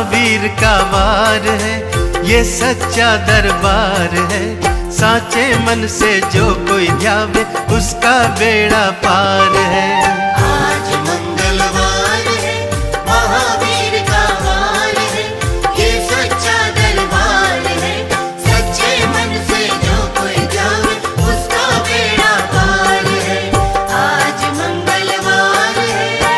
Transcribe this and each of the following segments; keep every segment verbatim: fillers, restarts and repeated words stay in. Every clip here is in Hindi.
महावीर का वार है, ये सच्चा दरबार है। साचे मन से जो कोई ध्यावे उसका बेड़ा पार है। आज मंगलवार है, महावीर का वार है, ये सच्चा दरबार है। सच्चे मन से जो कोई जावे उसका बेड़ा पार है। आज मंगलवार है।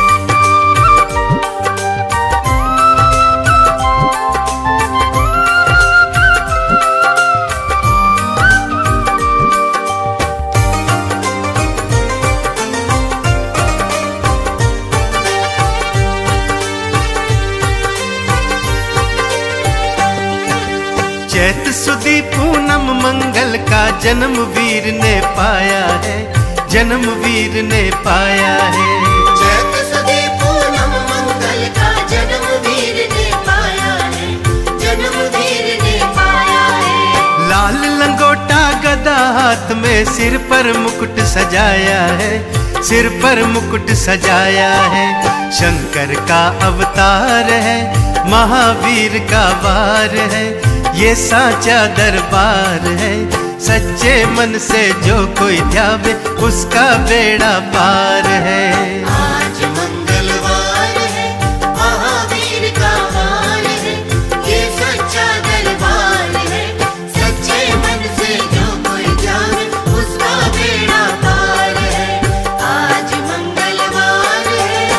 चैत सुदी पूनम मंगल का जन्म वीर ने पाया है, जन्म वीर ने पाया है। चैत सुदी पूनम मंगल का जन्म वीर ने पाया है, जन्म वीर ने पाया है। लाल लंगोटा गदा हाथ में, सिर पर मुकुट सजाया है, सिर पर मुकुट सजाया है। शंकर का अवतार है, महावीर का वार है, ये साचा दरबार है। सच्चे मन से जो कोई ध्यावे उसका बेड़ा पार है। आज मंगलवार है, महावीर का वार है, ये सच्चा दरबार है। सच्चे मन से जो कोई जावे उसका बेड़ा पार है। आज मंगलवार है।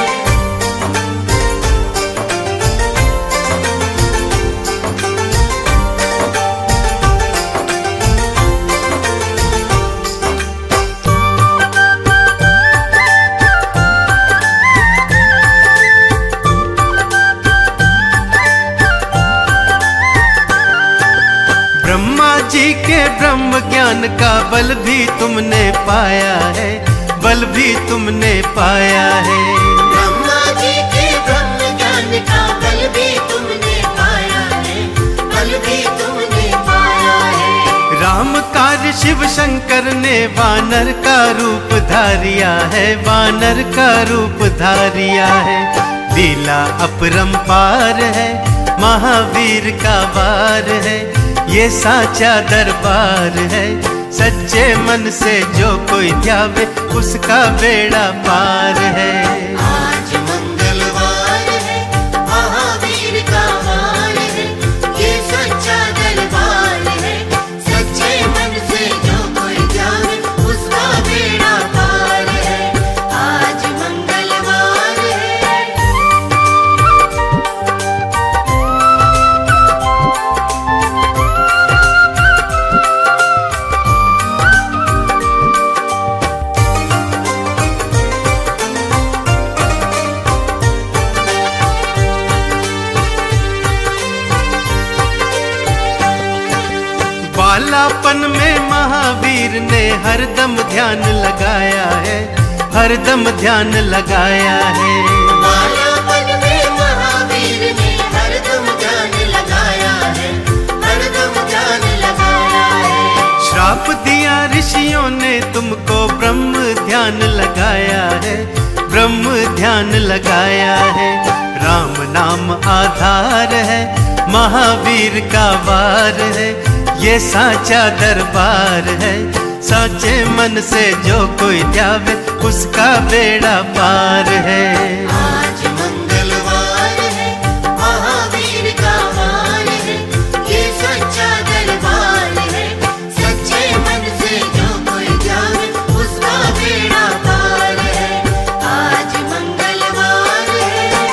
ब्रह्मा जी के ब्रह्म ज्ञान का बल भी तुमने पाया है, बल भी तुमने पाया है। ब्रह्मा जी के ब्रह्म ज्ञान का बल भी तुमने पाया है, बल भी तुमने पाया है। राम कार्य शिव शंकर ने वानर का रूप धारिया है, वानर का रूप धारिया है। लीला अपरंपार है, महावीर का वार है, ये साचा दरबार है। सच्चे मन से जो कोई ध्यावे उसका बेड़ा पार है। आज मंगलवार है, महावीर का वार है, ये सच्चा दरबार है। सच्चे मन से जो कोई जावे उसका बेड़ा पार है। आज मंगलवार है। बालापन में महावीर ने हरदम ध्यान लगाया है, हरदम ध्यान लगाया है। बालापन में महावीर ने हरदम ध्यान लगाया है, हरदम ध्यान लगाया है। श्राप दिया ऋषियों ने तुमको, ब्रह्म ध्यान लगाया है, ब्रह्म ध्यान लगाया है। राम नाम आधार है, महावीर का वार है, ये साचा दरबार है। साचे मन से जो कोई ध्यावे उसका बेड़ा पार है। आज मंगलवार है, महावीर का वार है, ये सच्चा दरबार है। सच्चे मन से जो कोई जावे उसका बेड़ा पार है। आज मंगलवार है।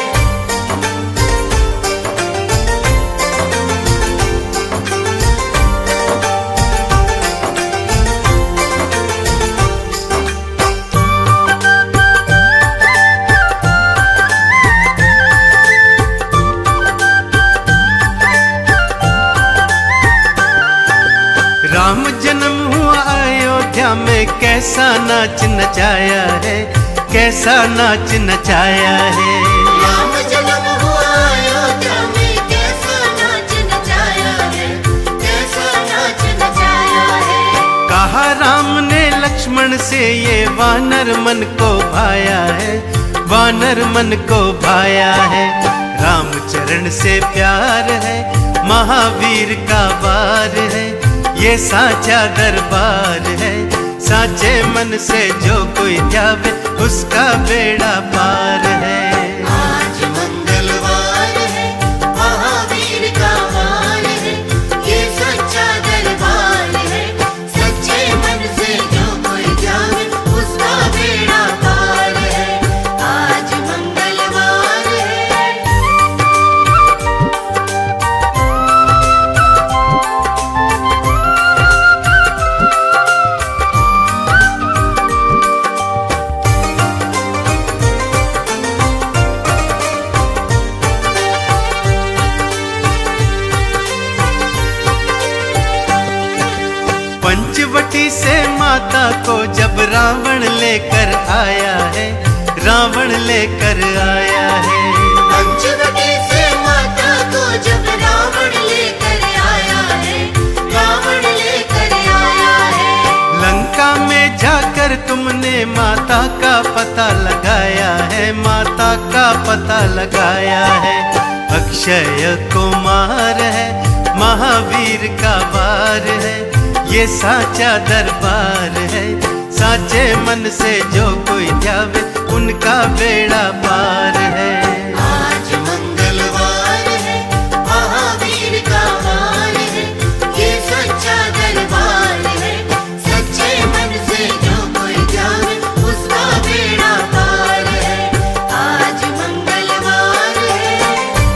राम जन्म हुआ अयोध्या में, कैसा नाच नचाया है, कैसा नाच नचाया है। राम जन्म हुआ अयोध्या में, कैसा नाच नचाया है, कैसा नाच नचाया है। कहा राम ने लक्ष्मण से, ये वानर मन को भाया है, वानर मन को भाया है। राम चरण से प्यार है, महावीर का वार है, ये साचा दरबार है। साचे मन से जो कोई ध्यावे उसका बेड़ा पार है। आज मंगलवार है, महावीर का वार है, ये सच्चा दरबार है। सच्चे मन से जो कोई जावे उसका बेड़ा पार है। आज मंगलवार है। पंचवटी से माता को जब रावण लेकर आया है, रावण लेकर आया है। पंचवटी से माता को जब रावण लेकर आया है, रावण लेकर आया है। लंका में जाकर तुमने माता का पता लगाया है, माता का पता लगाया है। अक्षय कुमार है, महावीर का वार है, ये साचा दरबार है। साचे मन से जो कोई ध्यावे उनका बेड़ा पार है। आज मंगलवार है, महावीर का वार है, ये सच्चा दरबार है। सच्चे मन से जो कोई जावे उसका बेड़ा पार है। आज मंगलवार है।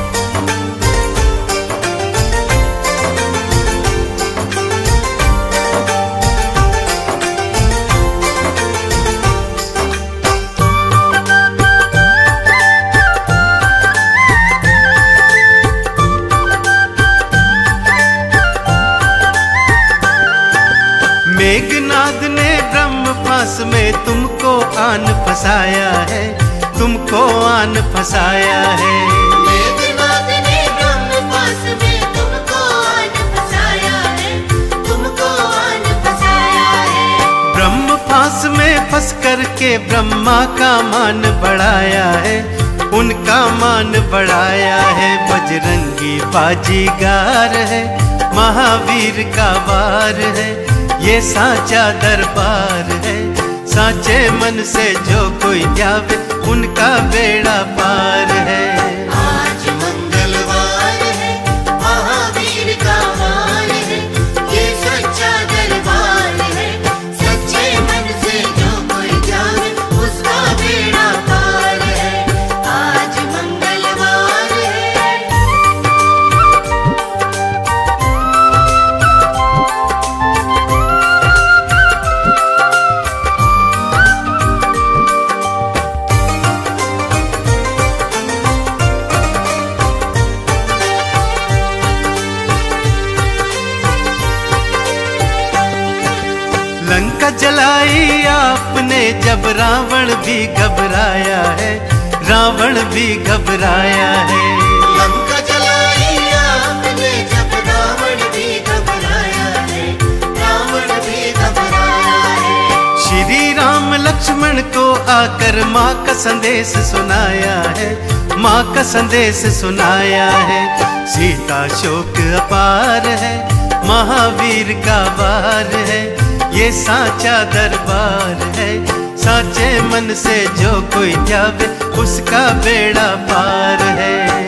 मेघनाद ने ब्रह्म पास में तुमको आन फसाया है, तुमको आन फसाया है। मेघनाद ने ब्रह्म पास में तुमको आन फसाया है, तुमको आन फसाया है। ब्रह्म पास में फंस करके ब्रह्मा का मान बढ़ाया है, उनका मान बढ़ाया है। बजरंगी बाजीगार है, महावीर का वार है, ये साचा दरबार है। साचे मन से जो कोई ध्यावे उनका बेड़ा पार है। आज मंगलवार है, महावीर का वार है, ये सच्चा दरबार है। सच्चे मन से जो कोई जावे उसका बेड़ा पार है। आज मंगलवार है। लंका जलाई आपने जब रावण भी घबराया है, रावण भी घबराया है। लंका जलाई आपने जब रावण भी घबराया है, रावण भी घबराया है। श्री राम लक्ष्मण को आकर माँ का संदेश सुनाया है, माँ का संदेश सुनाया है। सीता शोक अपार है, महावीर का वार है, ये साचा दरबार है। साचे मन से जो कोई जावे उसका बेड़ा पार है।